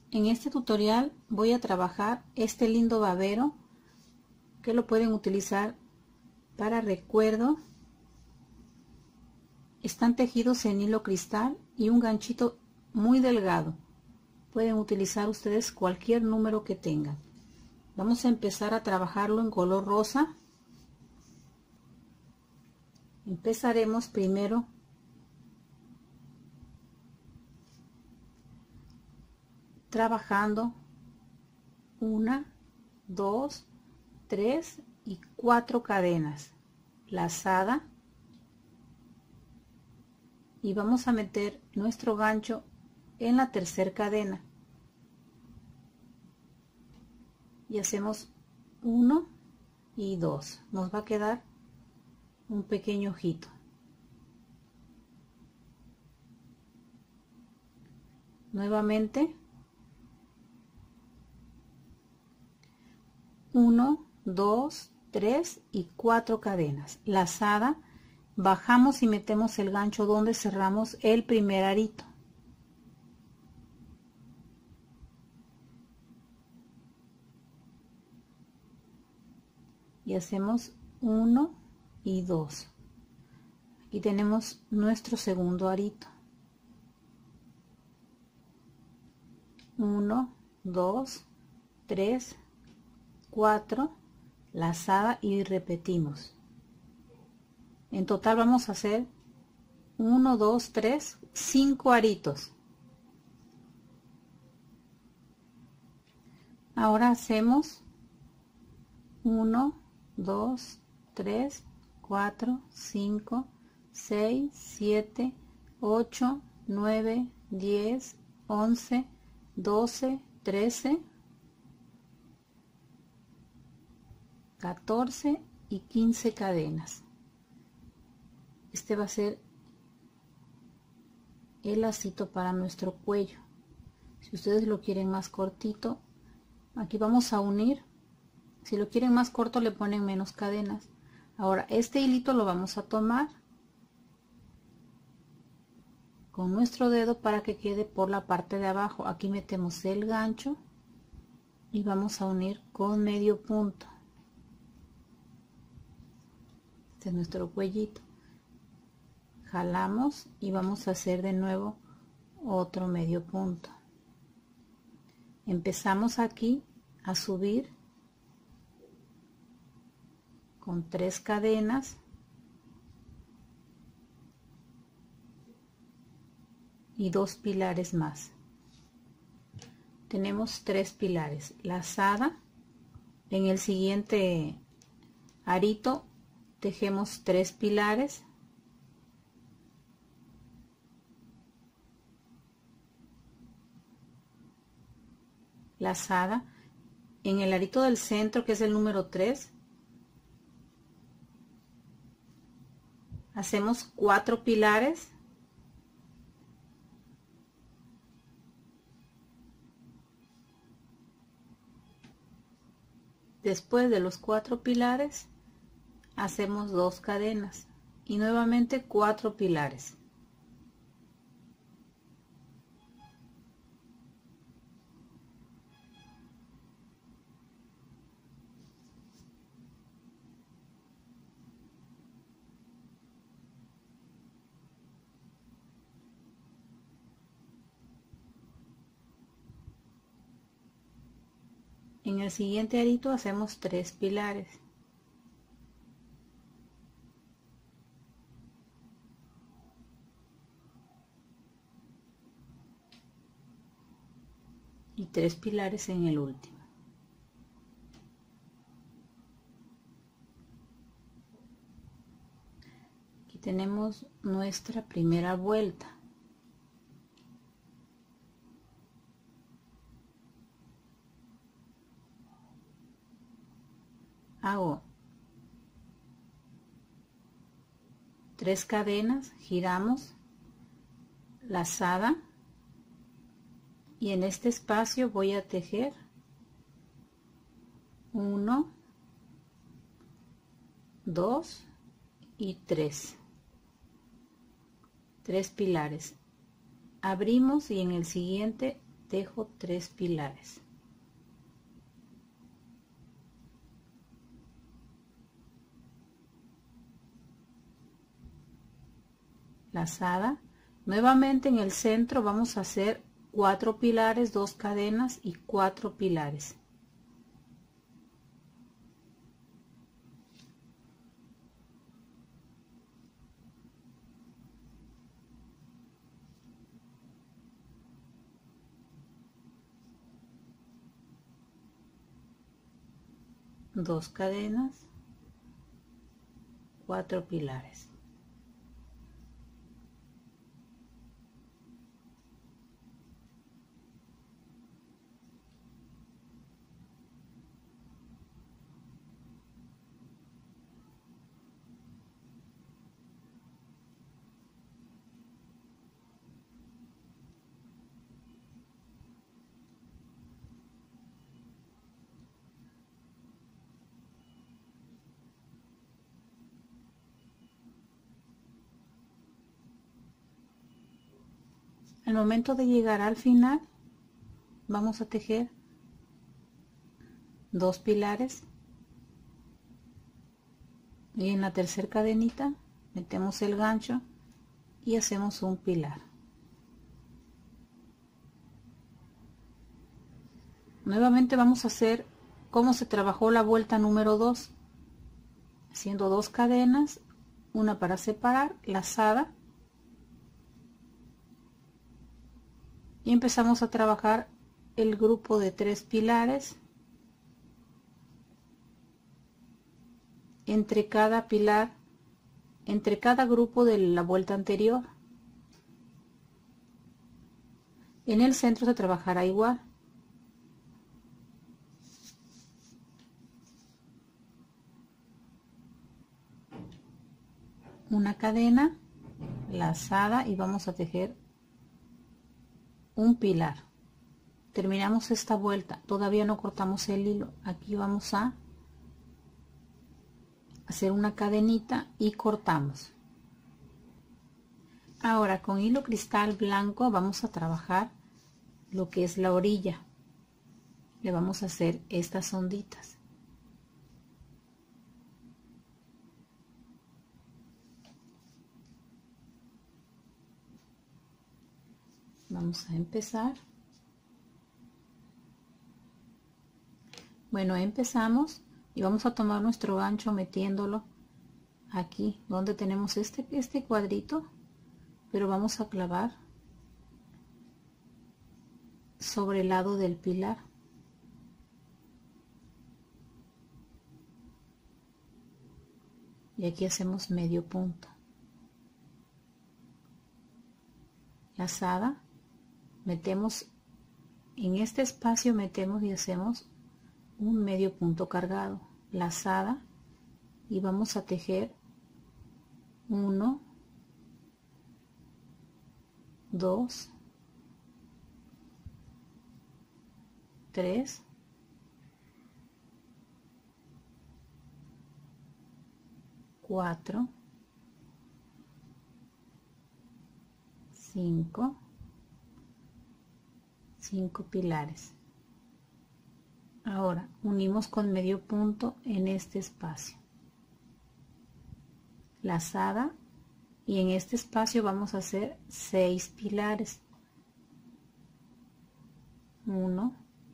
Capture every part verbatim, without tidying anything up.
En este tutorial voy a trabajar este lindo babero que lo pueden utilizar para recuerdo. Están tejidos en hilo cristal y un ganchito muy delgado. Pueden utilizar ustedes cualquier número que tengan. Vamos a empezar a trabajarlo en color rosa. Empezaremos primero trabajando una, dos, tres y cuatro cadenas, lazada, y vamos a meter nuestro gancho en la tercera cadena y hacemos uno y dos. Nos va a quedar un pequeño ojito. Nuevamente uno, dos, tres y cuatro cadenas, lazada, bajamos y metemos el gancho donde cerramos el primer arito. Y hacemos uno y dos. Aquí tenemos nuestro segundo arito. uno, dos, tres, cuatro, lazada y repetimos. En total vamos a hacer uno, dos, tres, cinco aritos. Ahora hacemos uno, dos, tres, cuatro, cinco, seis, siete, ocho, nueve, diez, once, doce, trece, catorce y quince cadenas. Este va a ser el lacito para nuestro cuello. Si ustedes lo quieren más cortito, aquí vamos a unir. Si lo quieren más corto, le ponen menos cadenas. Ahora este hilito lo vamos a tomar con nuestro dedo para que quede por la parte de abajo. Aquí metemos el gancho y vamos a unir con medio punto. Este es nuestro cuellito. Jalamos y vamos a hacer de nuevo otro medio punto. Empezamos aquí a subir con tres cadenas y dos pilares más. Tenemos tres pilares, lazada. En el siguiente arito tejemos tres pilares, lazada. En el arito del centro, que es el número tres, hacemos cuatro pilares, después de los cuatro pilares hacemos dos cadenas y nuevamente cuatro pilares. En el siguiente arito hacemos tres pilares. Y tres pilares en el último. Aquí tenemos nuestra primera vuelta. Hago tres cadenas, giramos, lazada, y en este espacio voy a tejer uno, dos y tres. Tres pilares. Abrimos y en el siguiente tejo tres pilares. Lazada. Nuevamente en el centro vamos a hacer cuatro pilares, dos cadenas y cuatro pilares. Dos cadenas, cuatro pilares. Al momento de llegar al final, vamos a tejer dos pilares y en la tercera cadenita metemos el gancho y hacemos un pilar. Nuevamente vamos a hacer como se trabajó la vuelta número dos, haciendo dos cadenas, una para separar, lazada, y empezamos a trabajar el grupo de tres pilares. Entre cada pilar, entre cada grupo de la vuelta anterior. En el centro se trabajará igual. Una cadena lazada y vamos a tejer un pilar. Terminamos esta vuelta, todavía no cortamos el hilo. Aquí vamos a hacer una cadenita y cortamos. Ahora con hilo cristal blanco vamos a trabajar lo que es la orilla. Le vamos a hacer estas onditas. Vamos a empezar. Bueno, empezamos y vamos a tomar nuestro gancho metiéndolo aquí donde tenemos este, este cuadrito, pero vamos a clavar sobre el lado del pilar. Y aquí hacemos medio punto. Lazada. Metemos en este espacio, metemos y hacemos un medio punto cargado, lazada, y vamos a tejer uno, dos, tres, cuatro, cinco, cinco pilares. Ahora unimos con medio punto en este espacio, lazada, y en este espacio vamos a hacer seis pilares. Uno,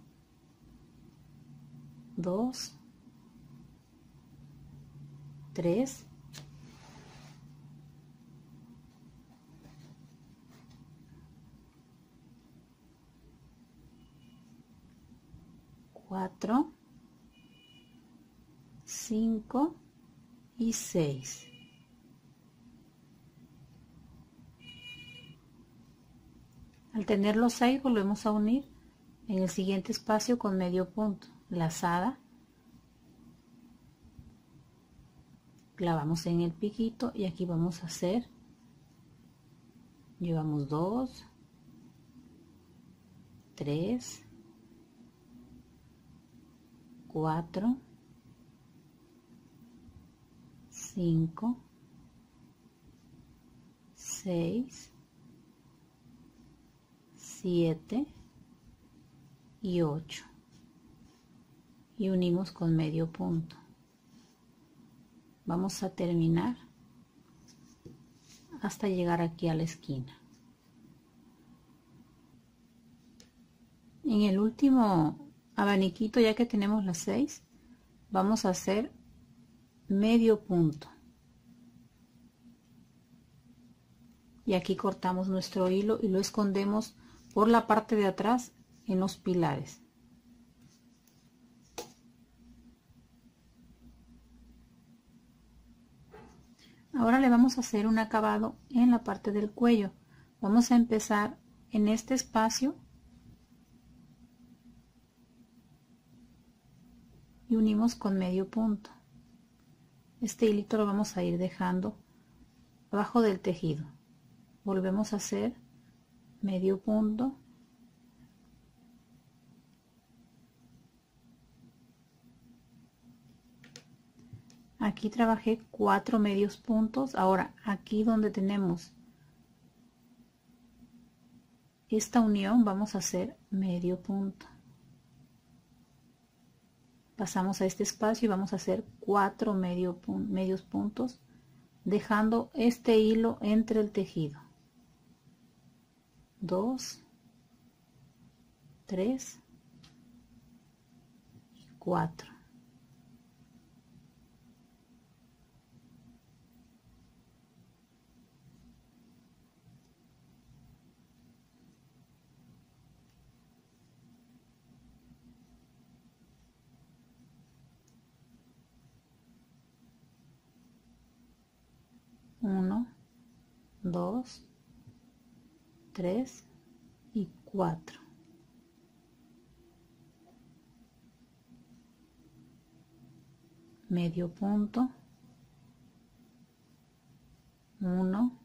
dos, tres, cuatro, cinco y seis. Al tener los seis volvemos a unir en el siguiente espacio con medio punto, lazada, clavamos en el piquito y aquí vamos a hacer, llevamos dos, tres, cuatro, cinco, seis, siete, y ocho y unimos con medio punto. Vamos a terminar hasta llegar aquí a la esquina. En el último abaniquito, ya que tenemos las seis, vamos a hacer medio punto y aquí cortamos nuestro hilo y lo escondemos por la parte de atrás en los pilares. Ahora le vamos a hacer un acabado en la parte del cuello. Vamos a empezar en este espacio y unimos con medio punto. Este hilito lo vamos a ir dejando abajo del tejido. Volvemos a hacer medio punto, aquí trabajé cuatro medios puntos. Ahora aquí donde tenemos esta unión vamos a hacer medio punto, pasamos a este espacio y vamos a hacer cuatro medio pun- medios puntos, dejando este hilo entre el tejido. Dos, tres y cuatro. Uno, dos, tres y cuatro. Medio punto. Uno,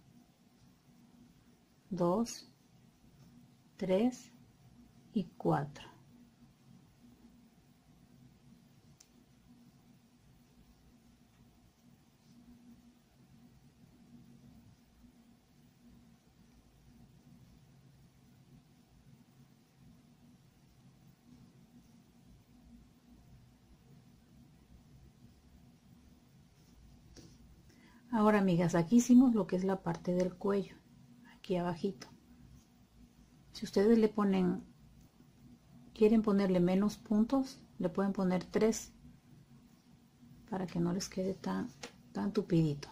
dos, tres y cuatro. Ahora, amigas, aquí hicimos lo que es la parte del cuello, aquí abajito. Si ustedes le ponen, quieren ponerle menos puntos, le pueden poner tres para que no les quede tan, tan tupidito.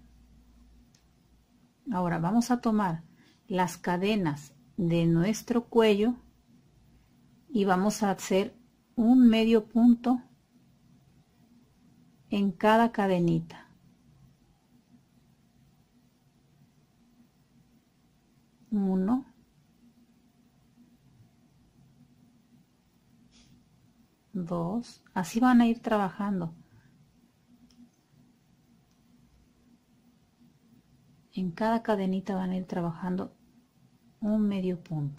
Ahora vamos a tomar las cadenas de nuestro cuello y vamos a hacer un medio punto en cada cadenita. Uno, dos, así van a ir trabajando. En cada cadenita van a ir trabajando un medio punto.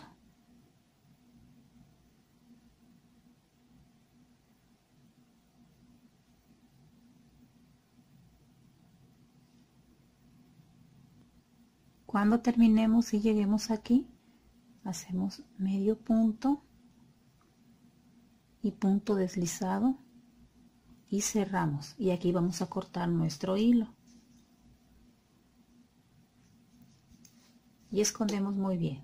Cuando terminemos y lleguemos aquí, hacemos medio punto y punto deslizado y cerramos. Y aquí vamos a cortar nuestro hilo. Y escondemos muy bien.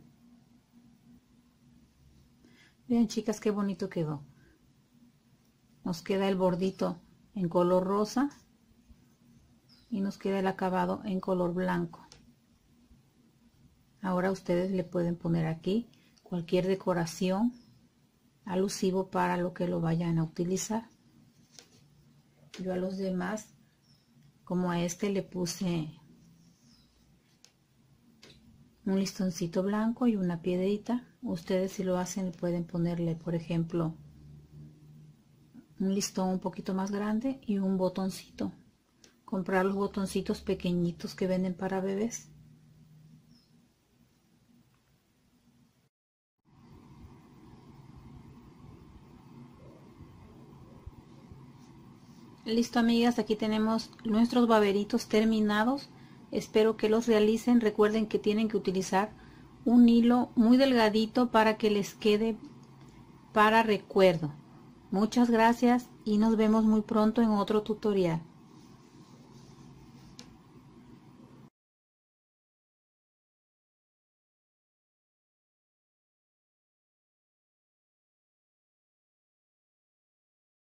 Vean, chicas, qué bonito quedó. Nos queda el bordito en color rosa y nos queda el acabado en color blanco. Ahora ustedes le pueden poner aquí cualquier decoración alusivo para lo que lo vayan a utilizar. Yo a los demás, como a este, le puse un listoncito blanco y una piedrita. Ustedes, si lo hacen, pueden ponerle, por ejemplo, un listón un poquito más grande y un botoncito. Comprar los botoncitos pequeñitos que venden para bebés. Listo, amigas, aquí tenemos nuestros baberitos terminados. Espero que los realicen. Recuerden que tienen que utilizar un hilo muy delgadito para que les quede para recuerdo. Muchas gracias y nos vemos muy pronto en otro tutorial.